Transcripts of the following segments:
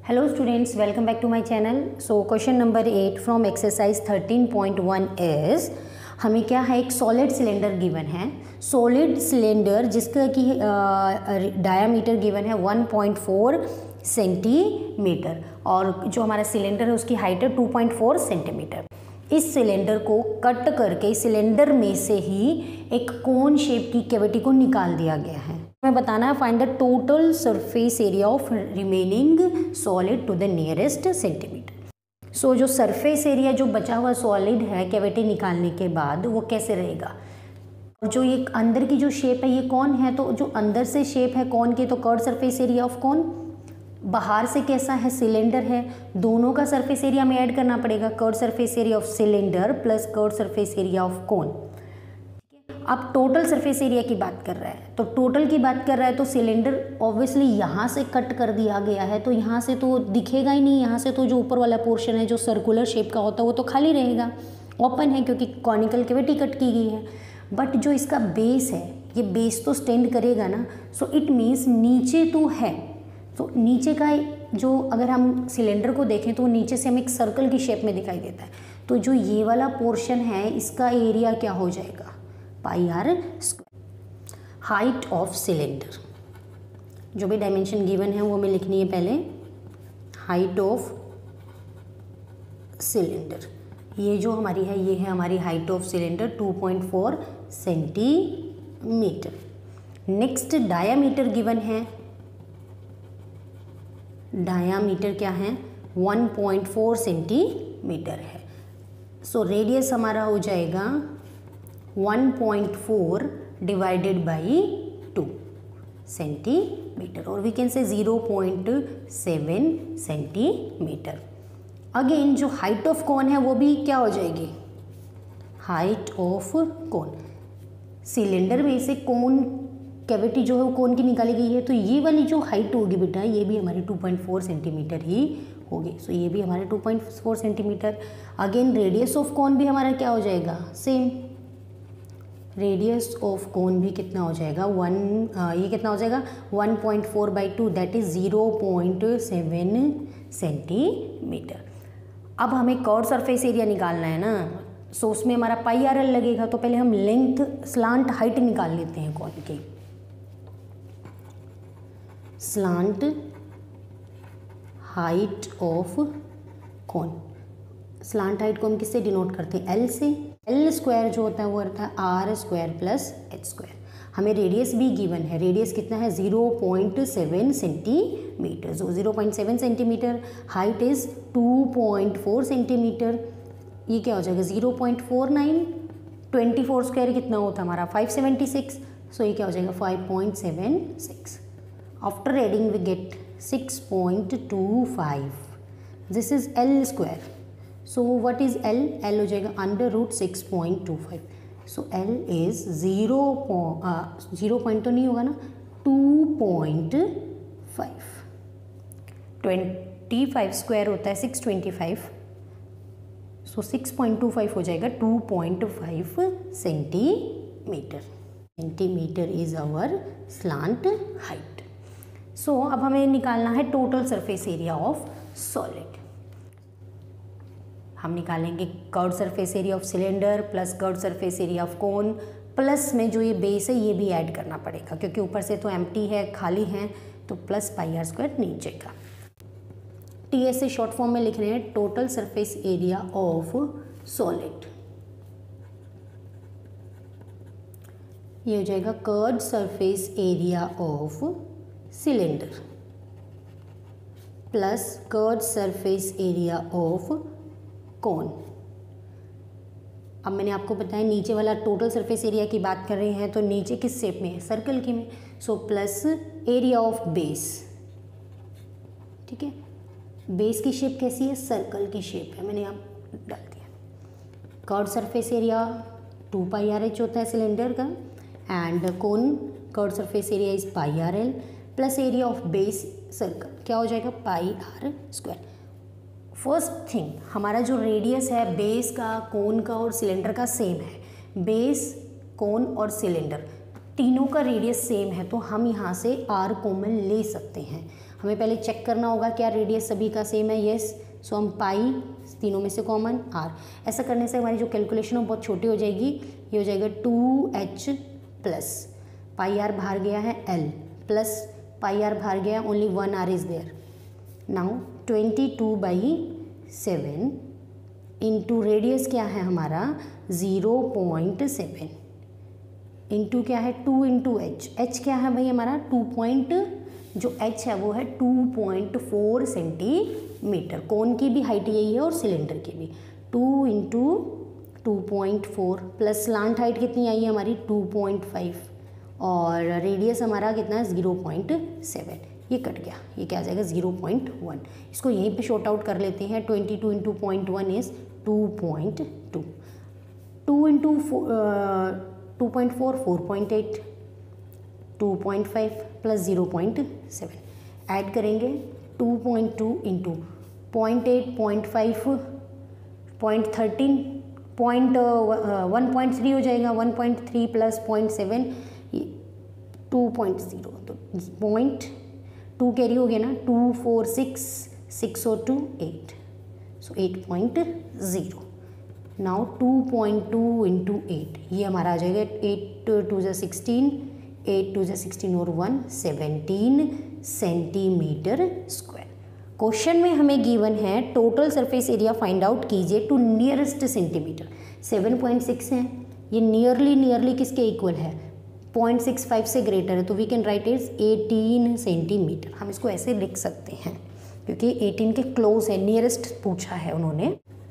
Hello students, welcome back to my channel. So question number 8 from exercise 13.1 is हमें क्या है, एक solid cylinder given है. Solid cylinder जिसका कि डायामीटर गिवन है 1.4 सेंटीमीटर और जो हमारा सिलेंडर है उसकी हाइट है 2.4 सेंटीमीटर. इस सिलेंडर को कट करके सिलेंडर में से ही एक कोन शेप की कैविटी को निकाल दिया गया है. हमें बताना है find the total surface area of remaining solid to the nearest centimetre. So जो सरफेस एरिया जो बचा हुआ सॉलिड है कैविटी निकालने के बाद वो कैसे रहेगा. जो ये अंदर की जो शेप है ये कौन है, तो जो अंदर से शेप है कौन की, तो कर्व सरफेस एरिया ऑफ कौन. बाहर से कैसा है, सिलेंडर है. दोनों का सरफेस एरिया में ऐड करना पड़ेगा. Curve surface area of cylinder plus curve surface area of cone. अब टोटल सरफेस एरिया की बात कर रहा है, तो टोटल की बात कर रहा है तो सिलेंडर ऑब्वियसली यहाँ से कट कर दिया गया है तो यहाँ से तो दिखेगा ही नहीं. यहाँ से तो जो ऊपर वाला पोर्शन है जो सर्कुलर शेप का होता है वो तो खाली रहेगा, ओपन है क्योंकि कॉनिकल कैविटी कट की गई है. बट जो इसका बेस है ये बेस तो स्टैंड करेगा ना. सो इट मीन्स नीचे तो है, तो नीचे का जो अगर हम सिलेंडर को देखें तो नीचे से हमें एक सर्कल की शेप में दिखाई देता है. तो जो ये वाला पोर्शन है इसका एरिया क्या हो जाएगा, pi r square. Height of cylinder, जो भी डायमेंशन गिवन है वो हमें लिखनी है पहले. हाइट ऑफ सिलेंडर, ये जो हमारी है ये है हमारी height of cylinder 2.4 centimetre. Next diameter given है. डायामीटर क्या है, 1.4 सेंटीमीटर है. सो रेडियस हमारा हो जाएगा 1.4 डिवाइडेड बाई 2 सेंटीमीटर और we can say 0.7 centimetre. Again जो हाइट ऑफ कोन है वो भी क्या हो जाएगी, हाइट ऑफ कोन. सिलेंडर में से कोन कैविटी जो है वो कोन की निकाली गई है तो ये वाली जो हाइट होगी बेटा ये भी हमारी 2.4 सेंटीमीटर ही होगी. सो ये भी हमारे 2.4 centimetre. Again radius of cone भी हमारा क्या हो जाएगा, सेम. रेडियस ऑफ कोन भी कितना हो जाएगा, ये कितना हो जाएगा 1.4 बाई 2 दैट इज 0.7 सेंटीमीटर. अब हमें कर्व सरफेस एरिया निकालना है ना, सो उसमें हमारा पाई आर एल लगेगा. तो पहले हम लेंथ स्लांट हाइट निकाल लेते हैं कोन की. Slant height of cone, slant height को हम किससे डिनोट करते हैं, एल से. एल स्क्वायर जो होता है वो होता है r square plus h square. हमें रेडियस भी गिवन है, रेडियस कितना है 0.7 सेंटीमीटर. जो 0.7 सेंटीमीटर, हाइट इज 2.4 सेंटीमीटर. ये क्या हो जाएगा 0.49, 24 स्क्वायर कितना होता है हमारा 576. सो ये क्या हो जाएगा 5.76. After adding we get 6.25. This is l square. So what is l, l हो जाएगा under root 6.25. So l is 0 point तो नहीं होगा ना, 2.5. 25 स्क्वायर होता है 625. सो 6.25 हो जाएगा 2.5 centimetre. Centimetre is our slant height. So अब हमें निकालना है total surface area of solid. हम निकालेंगे curve surface area of cylinder plus curve surface area of cone, plus में जो ये बेस है ये भी ऐड करना पड़ेगा क्योंकि ऊपर से तो एम्प्टी है, खाली है, तो प्लस पाई आर स्क्वायर नीचे का. टीएस से शॉर्ट फॉर्म में लिख रहे हैं total surface area of solid. ये हो जाएगा curve surface area of cylinder plus curve surface area of cone. अब मैंने आपको बताया नीचे वाला टोटल सरफेस एरिया की बात कर रहे हैं तो नीचे किस शेप में है, सर्कल की में. So plus area of base. ठीक है, बेस की शेप कैसी है, सर्कल की शेप है, मैंने यहाँ डाल दिया. Curve surface area 2 pi r h होता है सिलेंडर का and cone curve surface area is pi r l plus area of base circle क्या हो जाएगा pi r square. First thing हमारा जो रेडियस है बेस का, कोन का और सिलेंडर का सेम है. बेस, कोन और सिलेंडर तीनों का रेडियस सेम है तो हम यहाँ से आर कॉमन ले सकते हैं. हमें पहले चेक करना होगा क्या रेडियस सभी का सेम है, यस। सो हम पाई तीनों में से कॉमन आर, ऐसा करने से हमारी जो कैलकुलेशन है बहुत छोटी हो जाएगी। ये हो जाएगा 2h प्लस पाई आर बाहर गया है l प्लस पाई आर बाहर गया, only 1 r is there. Now 22/7 into radius क्या है हमारा 0.7 इंटू क्या है 2 इंटू एच। एच क्या है भाई हमारा 2 जो एच है वो है 2.4 सेंटीमीटर। कोन की भी हाइट यही है और सिलेंडर की भी। 2 इंटू 2.4 प्लस स्लांट हाइट कितनी आई है हमारी 2.5 और रेडियस हमारा कितना है 0.7। ये कट गया, ये क्या आ जाएगा 0.1। इसको यहीं पे शॉर्ट आउट कर लेते हैं। 22 into 0.1 is 2.2, 2 into 2.4 4.8, 2.5 plus 0.7 add करेंगे 2.2 इंटू 0.8 0.5 0.13 1.3 हो जाएगा। 1.3 प्लस 0.7 2.0, तो 0.2 कैरी हो गया ना, 2 4 6 6 और 2 8, सो 8.0। नाउ 2.2 इंटू 8, ये हमारा आ जाएगा 8 2 16, 8 2 16 और 1 17 सेंटीमीटर स्क्वायर। क्वेश्चन में हमें गिवन है total surface area find out कीजिए टू नियरेस्ट सेंटीमीटर। 7.6 है, ये नियरली किसके इक्वल है 0.65 से ग्रेटर है, तो we can write is 18 centimetre. हम इसको ऐसे लिख सकते हैं क्योंकि 18 के क्लोज है, नियरेस्ट पूछा है उन्होंने।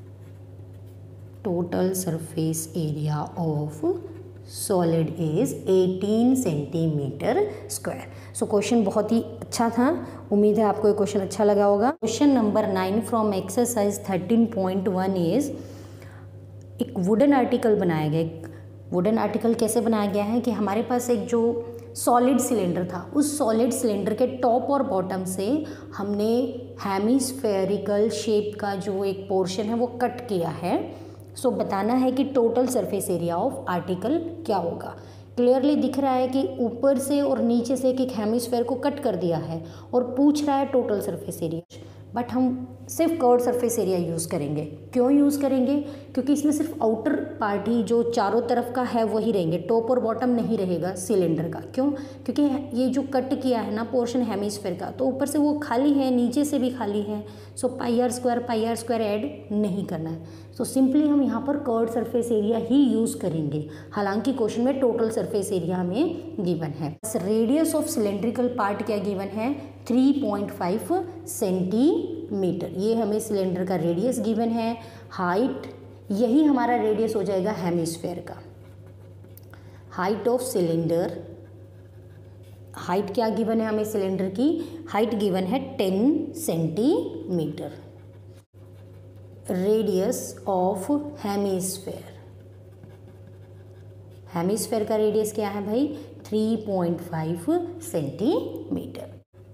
Total surface area of solid is 18 centimetre square. So question बहुत ही अच्छा था, उम्मीद है आपको ये क्वेश्चन अच्छा लगा होगा। Question number 9 from exercise 13.1 is एक वुडन आर्टिकल बनाया गया। वुडन आर्टिकल कैसे बनाया गया है कि हमारे पास एक जो सॉलिड सिलेंडर था, उस सॉलिड सिलेंडर के टॉप और बॉटम से हमने हेमिस्फेरिकल शेप का जो एक पोर्शन है वो कट किया है। सो बताना है कि total surface area of article क्या होगा। क्लियरली दिख रहा है कि ऊपर से और नीचे से एक हेमिस्फेयर को कट कर दिया है और पूछ रहा है टोटल सरफेस एरिया, बट हम सिर्फ कर्व्ड सरफेस एरिया यूज़ करेंगे। क्यों यूज़ करेंगे? क्योंकि इसमें सिर्फ आउटर पार्ट ही जो चारों तरफ का है वही रहेंगे, टॉप और बॉटम नहीं रहेगा सिलेंडर का। क्यों? क्योंकि ये जो कट किया है ना पोर्शन हेमिस्फेयर का, तो ऊपर से वो खाली है, नीचे से भी खाली है। So pi r square add नहीं करना है। सो सिंपली हम यहाँ पर कर्व्ड सरफेस एरिया ही यूज़ करेंगे। हालांकि क्वेश्चन में टोटल सरफेस एरिया हमें गिवन है। रेडियस ऑफ सिलेंड्रिकल पार्ट क्या गिवन है 3.5 सेंटीमीटर। ये हमें सिलेंडर का रेडियस गिवन है। हाइट, यही हमारा रेडियस हो जाएगा हेमिस्फेयर का। हाइट ऑफ सिलेंडर, हाइट क्या गिवन है हमें सिलेंडर की, हाइट गिवन है 10 centimetre. Radius of hemisphere, hemisphere का रेडियस क्या है भाई 3.5 centimetre.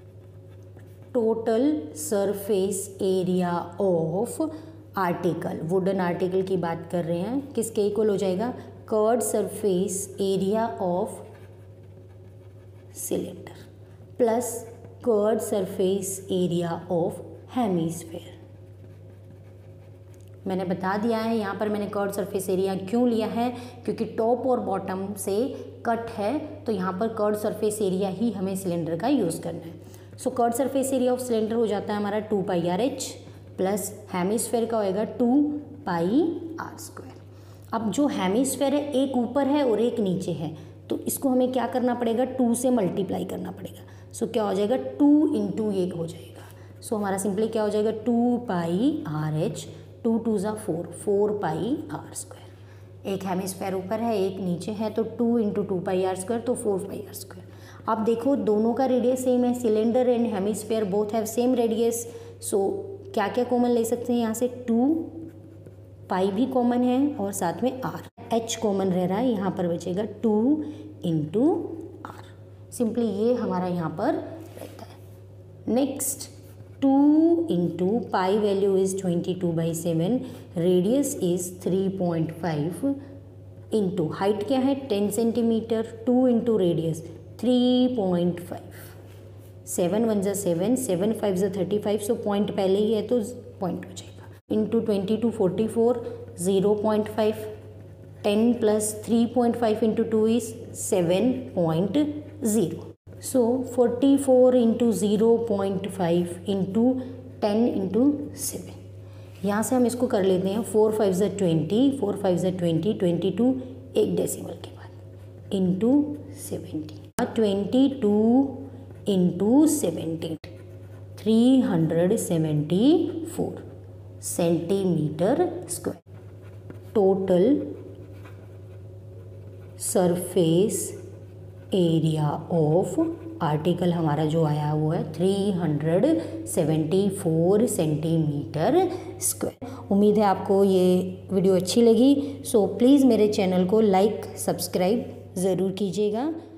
Total surface area of article, wooden article की बात कर रहे हैं, किसके इक्वल हो जाएगा curved surface area of cylinder plus curved surface area of hemisphere. मैंने बता दिया है यहाँ पर मैंने कर्व्ड सरफेस एरिया क्यों लिया है, क्योंकि टॉप और बॉटम से कट है, तो यहाँ पर कर्व्ड सरफेस एरिया ही हमें सिलेंडर का यूज़ करना है। So curved surface area of cylinder हो जाता है हमारा 2 pi r h plus hemisphere का होएगा 2 पाई आर स्क्वायर। अब जो हेमिस्फेयर है एक ऊपर है और एक नीचे है, तो इसको हमें क्या करना पड़ेगा 2 से मल्टीप्लाई करना पड़ेगा। सो क्या हो जाएगा 2 इंटू 1 हो जाएगा। सो हमारा सिंपली क्या हो जाएगा 2 पाई आर एच, 2 2 ज़ा 4 पाई आर स्क्वायर। एक हेमिस्फेयर ऊपर है एक नीचे है, तो 2 इंटू 2 पाई आर स्क्वायर, तो 4 पाई आर स्क्वायर। अब देखो दोनों का रेडियस सेम है, cylinder and hemisphere both have same radius. So क्या क्या कॉमन ले सकते हैं यहाँ से 2 पाई भी कॉमन है और साथ में आर, एच कॉमन रह रहा है, यहाँ पर बचेगा 2 इंटू आर। सिंपली ये हमारा यहाँ पर रहता है। Next 2 into pi value is 22/7, radius is 3.5 into height क्या है 10 सेंटीमीटर, 2 इंटू रेडियस 3.5 7 1 ज़ा 7, 7 5 ज़ा 35, सो पॉइंट पहले ही है तो पॉइंट हो जाएगा। Into 22 44, 0.5, 10 plus 3.5 into 2 is 7.0। So 44 into 0.5 into 10 into 7, यहाँ से हम इसको कर लेते हैं 4 5 ज़ा 20, 4 5 ज़ा 20, 22 एक डेसिमल के बाद into 70, 22 into 70, 374 centimetre square. Total surface area of article हमारा जो आया वो है 374 सेंटीमीटर स्क्वायर। उम्मीद है आपको ये वीडियो अच्छी लगी। सो प्लीज़ मेरे चैनल को लाइक सब्सक्राइब ज़रूर कीजिएगा।